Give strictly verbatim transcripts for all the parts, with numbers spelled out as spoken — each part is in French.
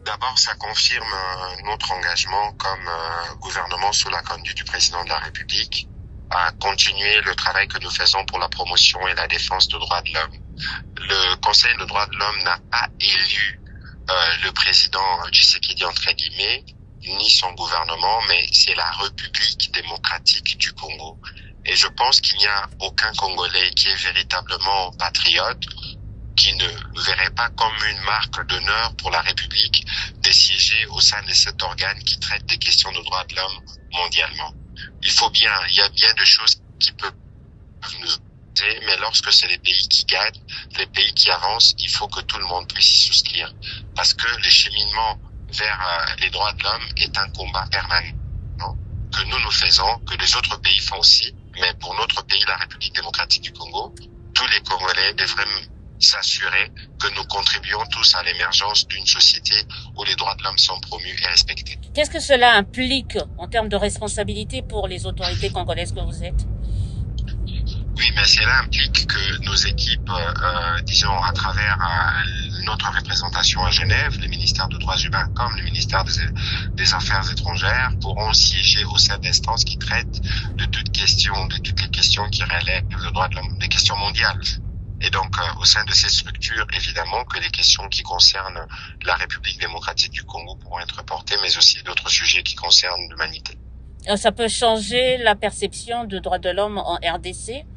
D'abord, ça confirme euh, notre engagement comme euh, gouvernement sous la conduite du président de la République à continuer le travail que nous faisons pour la promotion et la défense des droits de l'homme. Le Conseil des droits de l'homme n'a pas élu euh, le président Tshisekedi entre guillemets, ni son gouvernement, mais c'est la République démocratique du Congo. Et je pense qu'il n'y a aucun Congolais qui est véritablement patriote, qui ne verrait pas comme une marque d'honneur pour la République de siéger au sein de cet organe qui traite des questions de droits de l'homme mondialement. Il faut bien, il y a bien de choses qui peuvent nous aider, mais lorsque c'est les pays qui gagnent, les pays qui avancent, il faut que tout le monde puisse y souscrire. Parce que le cheminement vers euh, les droits de l'homme est un combat permanent, non? Que nous nous faisons, que les autres pays font aussi, mais pour notre pays, la République démocratique du Congo, tous les Congolais devraient s'assurer que nous contribuons tous à l'émergence d'une société où les droits de l'homme sont promus et respectés. Qu'est-ce que cela implique en termes de responsabilité pour les autorités congolaises que vous êtes? Oui, mais cela implique que nos équipes, euh, disons, à travers euh, notre représentation à Genève, le ministère des Droits humains comme le ministère des, des Affaires étrangères, pourront siéger au sein d'instances qui traitent de toutes questions, de toutes les questions qui relèvent des droits de l'homme, des questions mondiales. Et donc, euh, au sein de ces structures, évidemment que les questions qui concernent la République démocratique du Congo pourront être portées, mais aussi d'autres sujets qui concernent l'humanité. Ça peut changer la perception de droits de l'homme en R D C?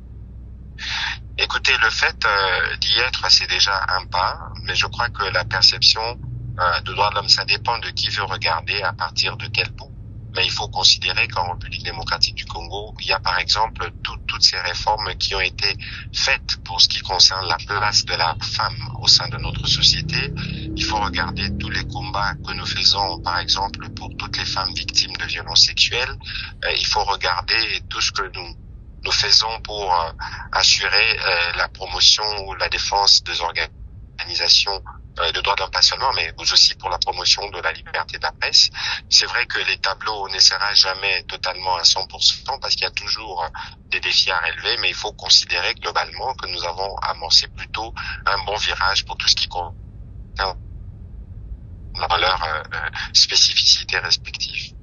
Écoutez, le fait euh, d'y être, c'est déjà un pas, mais je crois que la perception euh, de droits de l'homme, ça dépend de qui veut regarder à partir de quel bout. Mais il faut considérer qu'en République démocratique du Congo, il y a par exemple tout, toutes ces réformes qui ont été faites pour ce qui concerne la place de la femme au sein de notre société. Il faut regarder tous les combats que nous faisons, par exemple, pour toutes les femmes victimes de violences sexuelles. Euh, il faut regarder tout ce que nous nous faisons pour euh, assurer euh, la promotion ou la défense des organisations de droits de l'homme, pas seulement, mais aussi pour la promotion de la liberté de la presse. C'est vrai que les tableaux ne seront jamais totalement à cent pour cent parce qu'il y a toujours des défis à relever, mais il faut considérer globalement que nous avons amorcé plutôt un bon virage pour tout ce qui concerne leurs euh, spécificités respectives.